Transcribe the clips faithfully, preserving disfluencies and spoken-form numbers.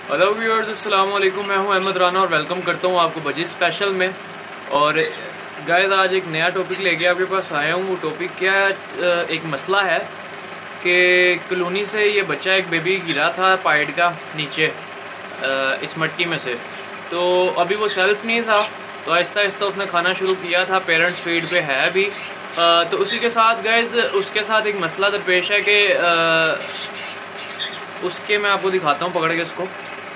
Hello viewers, अस्सलाम वालेकुम। मैं हूं अहमद राना और वेलकम करता हूं आपको बजी स्पेशल में। और गाइस, आज एक नया टॉपिक लेके आपके पास आया हूं। वो टॉपिक क्या है, एक मसला है कि कॉलोनी से ये बच्चा, एक बेबी गिरा था पाइड का नीचे इस मट्टी में से। तो अभी वो सेल्फ नहीं था, तो आहिस्ता आहिस्ता उसने खाना शुरू किया था। पेरेंट्स फीड पे है अभी। तो उसी के साथ गाइस, उसके साथ एक मसला दरपेश है कि उसके मैं आपको दिखाता हूँ पकड़ के इसको।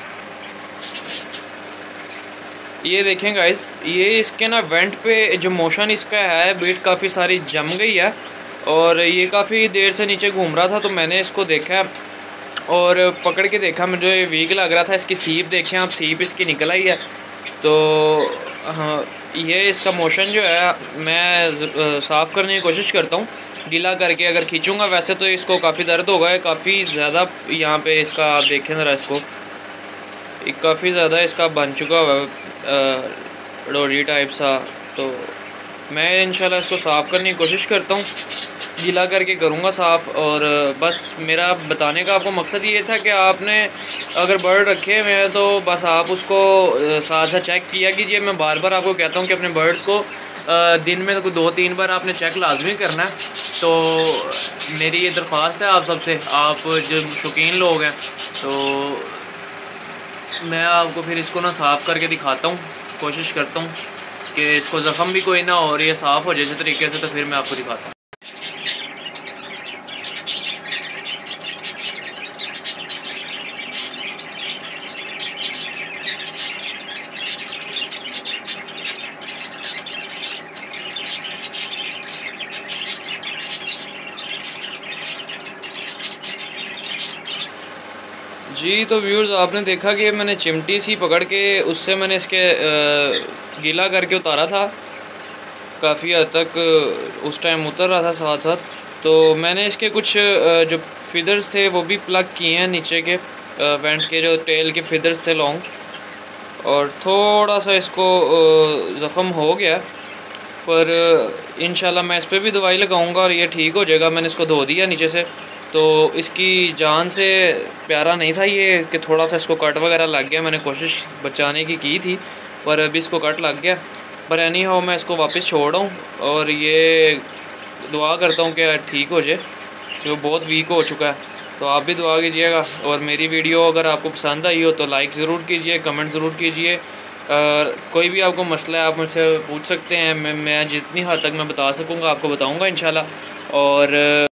ये देखें गाइस, ये इसके ना वेंट पे जो मोशन इसका है, बीट काफ़ी सारी जम गई है और ये काफ़ी देर से नीचे घूम रहा था। तो मैंने इसको देखा और पकड़ के देखा, मुझे ये वीक लग रहा था। इसकी सीप देखें आप, सीप इसकी निकल आई है। तो हाँ, ये इसका मोशन जो है मैं साफ़ करने की कोशिश करता हूँ गीला करके। अगर खींचूँगा वैसे तो इसको काफ़ी दर्द होगा, काफ़ी ज़्यादा यहाँ पे इसका आप देखें ज़रा इसको, काफ़ी ज़्यादा इसका बन चुका हुआ डोरी टाइप सा। तो मैं इंशाल्लाह इसको साफ़ करने की कोशिश करता हूँ, गीला करके करूँगा साफ़। और बस मेरा बताने का आपको मकसद ये था कि आपने अगर बर्ड रखे हुए हैं तो बस आप उसको साथ साथ चेक किया कीजिए। मैं बार बार आपको कहता हूँ कि अपने बर्ड्स को दिन में तो दो तीन बार आपने चेक लाजमी करना है। तो मेरी ये दरख्वास्त है आप सबसे, आप जो शौकीन लोग हैं, तो मैं आपको फिर इसको ना साफ़ करके दिखाता हूँ। कोशिश करता हूँ कि इसको ज़ख़म भी कोई ना हो और ये साफ़ हो जैसे तरीके से। तो फिर मैं आपको दिखाता हूँ। जी तो व्यूअर्स, आपने देखा कि मैंने चिमटी सी पकड़ के उससे मैंने इसके गीला करके उतारा था। काफ़ी हद तक उस टाइम उतर रहा था साथ साथ। तो मैंने इसके कुछ जो फिदर्स थे वो भी प्लग किए हैं, नीचे के वेंट के जो टेल के फिदर्स थे लॉन्ग। और थोड़ा सा इसको ज़ख़म हो गया, पर इंशाल्लाह मैं इस पर भी दवाई लगाऊंगा और ये ठीक हो जाएगा। मैंने इसको धो दिया नीचे से, तो इसकी जान से प्यारा नहीं था ये कि थोड़ा सा इसको कट वगैरह लग गया। मैंने कोशिश बचाने की की थी, पर अभी इसको कट लग गया। पर एनी हाउ मैं इसको वापस छोड़ आऊँ और ये दुआ करता हूँ कि ठीक हो जाए, जो बहुत वीक हो चुका है। तो आप भी दुआ कीजिएगा। और मेरी वीडियो अगर आपको पसंद आई हो तो लाइक ज़रूर कीजिए, कमेंट ज़रूर कीजिए। और कोई भी आपको मसला है आप मुझसे पूछ सकते हैं। मैं मैं जितनी हद तक मैं बता सकूँगा आपको बताऊँगा इंशाल्लाह। और